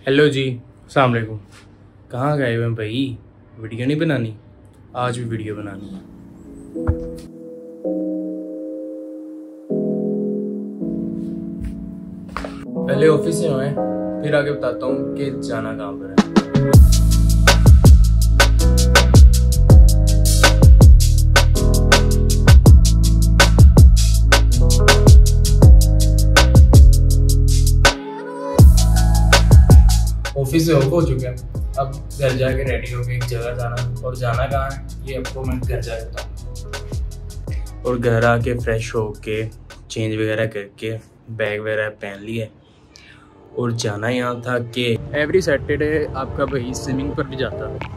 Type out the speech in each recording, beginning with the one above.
Hello जी, अस्सलाम वालेकुम। कहाँ गए हुए हैं भाई? वीडियो नहीं बनानी? आज भी वीडियो बनानी है। पहले ऑफिस से आए, फिर आगे बताता हूँ कि जाना कहाँ पर है। ऑफिस से ऑफ हो चुके हैं, अब घर जाके रेडी होके एक जगह जाना, और जाना कहाँ है ये आपको मैं घर जाके बताऊँ। और घर आके फ्रेश होके चेंज वगैरह करके बैग वगैरह पहन लिए और जाना यहाँ था कि एवरी सैटरडे आपका भाई स्विमिंग पर भी जाता है।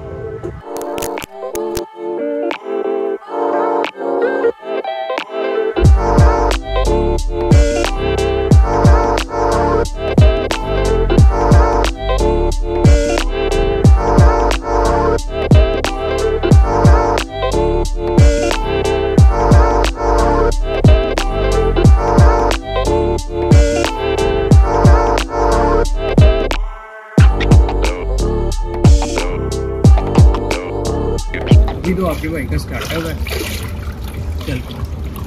अभी तो आपके भाई का स्टार्ट है वह चल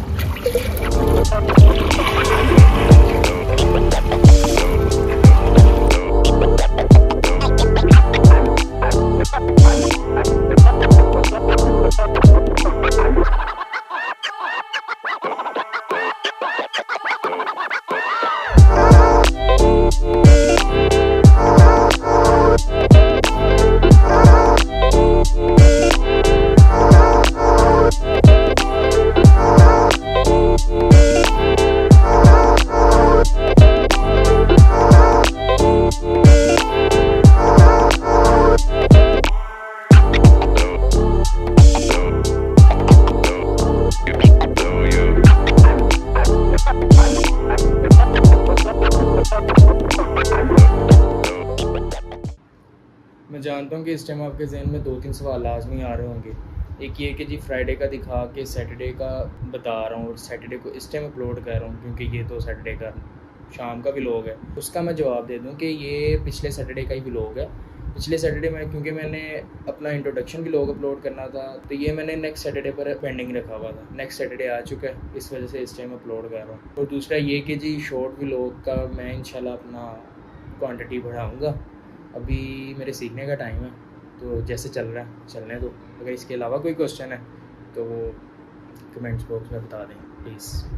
मैं जानता हूँ कि इस टाइम आपके जहन में 2-3 सवाल लाजमी आ रहे होंगे। एक ये कि जी फ्राइडे का दिखा के सैटरडे का बता रहा हूँ और सैटरडे को इस टाइम अपलोड कर रहा हूँ क्योंकि ये तो सैटरडे का शाम का व्लॉग है। उसका मैं जवाब दे दूँ कि ये पिछले सैटरडे का ही व्लॉग है। पिछले सैटरडे में क्योंकि मैंने अपना इंट्रोडक्शन व्लॉग अपलोड करना था तो ये मैंने नेक्स्ट सैटरडे पर पेंडिंग रखा हुआ था। नेक्स्ट सैटरडे आ चुका है, इस वजह से इस टाइम अपलोड कर रहा हूँ। और दूसरा ये कि जी शॉर्ट व्लॉग का मैं इंशाल्लाह अपना क्वान्टिटी बढ़ाऊँगा। अभी मेरे सीखने का टाइम है तो जैसे चल रहा है चलने दो। अगर इसके अलावा कोई क्वेश्चन है तो कमेंट्स बॉक्स में बता दें प्लीज़।